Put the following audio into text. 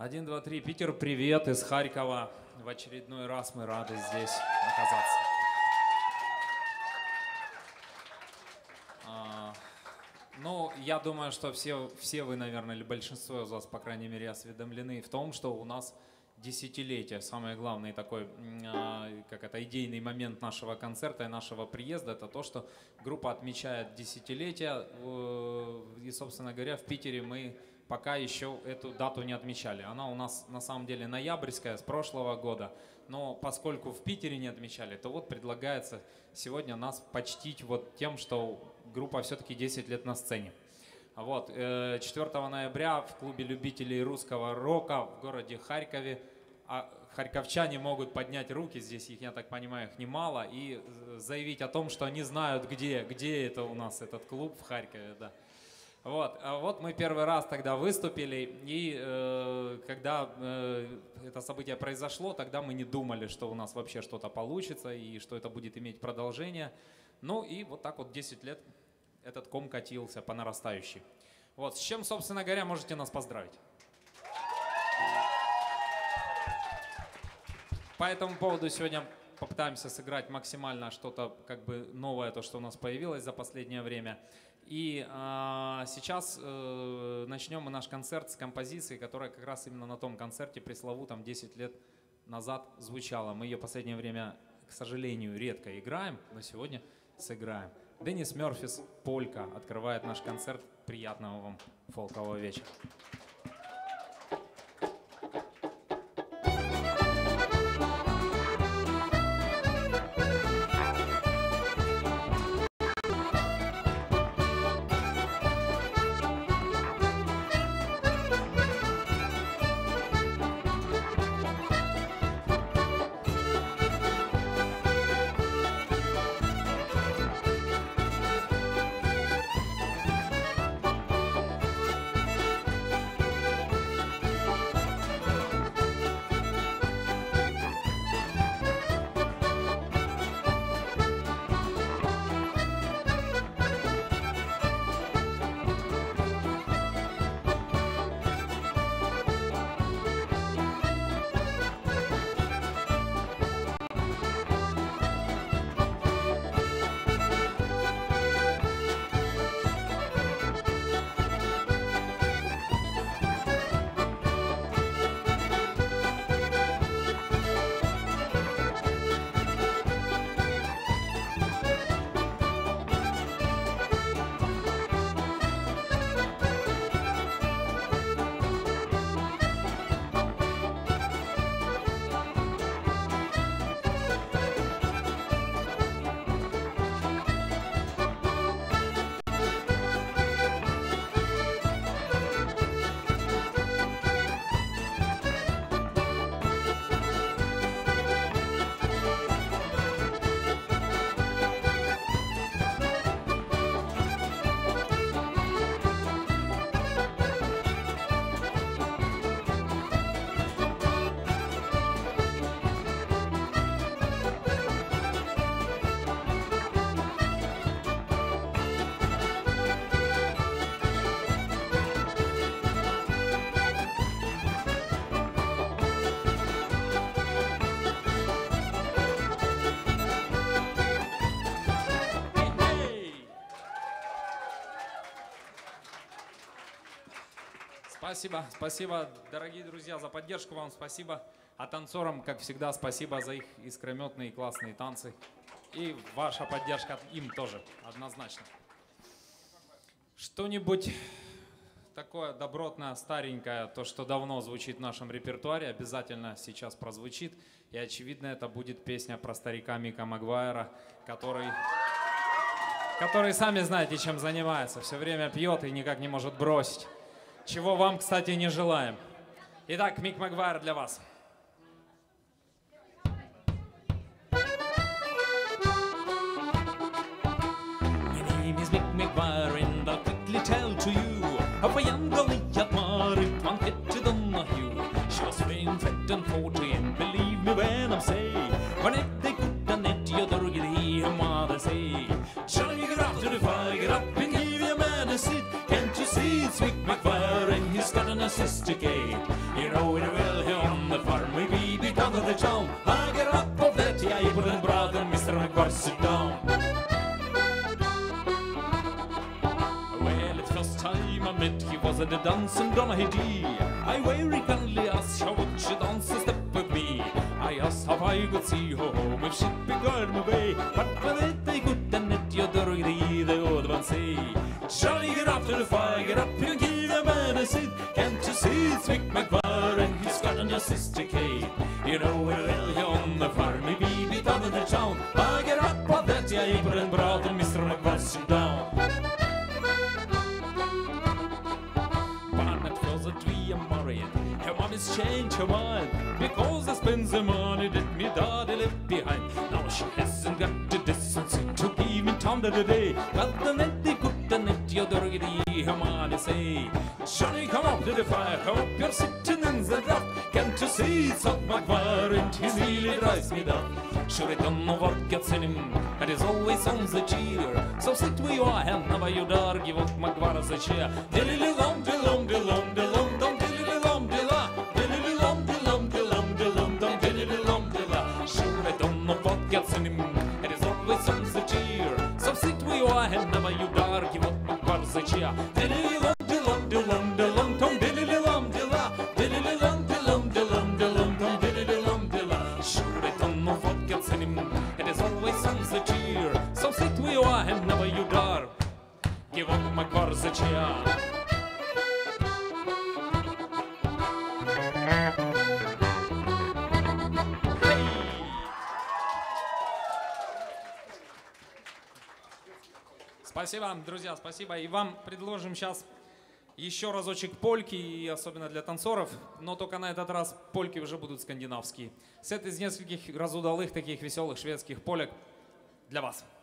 1, 2, 3. Питер, привет из Харькова. В очередной раз мы рады здесь оказаться. Ну, я думаю, что все вы, наверное, или большинство из вас, по крайней мере, осведомлены в том, что у нас десятилетие. Самый главный такой, идейный момент нашего концерта и нашего приезда, это то, что группа отмечает десятилетие. И, собственно говоря, в Питере мы пока еще эту дату не отмечали. Она у нас на самом деле ноябрьская, с прошлого года. Но поскольку в Питере не отмечали, то вот предлагается сегодня нас почтить вот тем, что группа все-таки 10 лет на сцене. Вот, 4 ноября в клубе любителей русского рока в городе Харькове. А харьковчане могут поднять руки, здесь их, я так понимаю, их немало, и заявить о том, что они знают, где это у нас этот клуб в Харькове. Да. Вот мы первый раз тогда выступили, и когда это событие произошло, тогда мы не думали, что у нас вообще что-то получится и что это будет иметь продолжение. Ну и вот так вот 10 лет этот ком катился по нарастающей. Вот, с чем, собственно говоря, можете нас поздравить. По этому поводу сегодня попытаемся сыграть максимально что-то как бы новое, то, что у нас появилось за последнее время. И сейчас начнем мы наш концерт с композиции, которая как раз именно на том концерте пресловутом 10 лет назад звучала. Мы ее в последнее время, к сожалению, редко играем, но сегодня сыграем. Деннис Мёрфис «Полька» открывает наш концерт. Приятного вам фолкового вечера. Спасибо, дорогие друзья, за поддержку вам, спасибо. А танцорам, как всегда, спасибо за их искрометные классные танцы. И ваша поддержка им тоже, однозначно. Что-нибудь такое добротное, старенькое, то, что давно звучит в нашем репертуаре, обязательно сейчас прозвучит. И, очевидно, это будет песня про старика Мика Магуайра, который, сами знаете, чем занимается. Все время пьет и никак не может бросить. Чего вам, кстати, не желаем. Итак, Мик Магуайр для вас. My name is Mick Maguire and I'll quickly tell to you of a young Goliath Marit van Petter Donahue. She was swaying fat and 40 and believe me when I say when it they good and it you don't get here mother say shall you get up to the fire, get up and give your man a seat. Can't you see it's Mick Maguire and he's got an assist to get day. You know it well here on the farm, maybe be down to the town. I get up of that, yeah, you put in brother, Mr. McGuire, sit down. Well, it's first time I met, he was at the dance in Donahue. I very kindly asked how would she dance a step with me. I asked how I could see her home if she'd be going away. But when it they good and it you dirty, the old one say, Johnny, get up to the fire, get up here and give a man a seat. Can't you see it's Mick McGuire and he's got on your sister Kate. You know we're well here on the farm, maybe be down in the town. I get up of that, yeah, April and brought and Mr. McGuire sit down. Barnett was a tree and married. Her mom has changed her mind because I spent the money that me daddy left behind. Now she hasn't got the distance to give me time to the day. But the net they good and net you're dirty, her mom say, Johnny, come up to the fire, come up, you're sitting in the dark. Can't you see it's up McGuire and he really drives me down. Sure, I don't know what gets in him, and he's always on the cheer. So sit where you are and never you dare give up McGuire a chair. Dilly-lom, dilly-lom, dilly-lom, dilly-lom, dum, dilly-lom, dilly-la. Dilly-lom, dilly-lom, dilly-lom, dilly-lom, dum, dilly-lom, dilly-la. Sure, I don't know what gets in him, and he's always on the cheer. So sit where you are and never you dare give up McGuire a chair. Dilly-lom, dilly-lom, dilly-lom, dilly-lom, dum, dilly-lom, dilly-la. Dilly-lom, dilly-lom, dilly-lom, dilly-lom, dum, dilly-lom, dilly-la. Sure, I don't know what gets in him, and he's always on the cheer. So sit where you are and never you dare give up McGuire a chair. Спасибо, друзья, спасибо. И вам предложим сейчас еще разочек польки, и особенно для танцоров, но только на этот раз польки уже будут скандинавские. Сет из нескольких разудалых, таких веселых шведских полек для вас.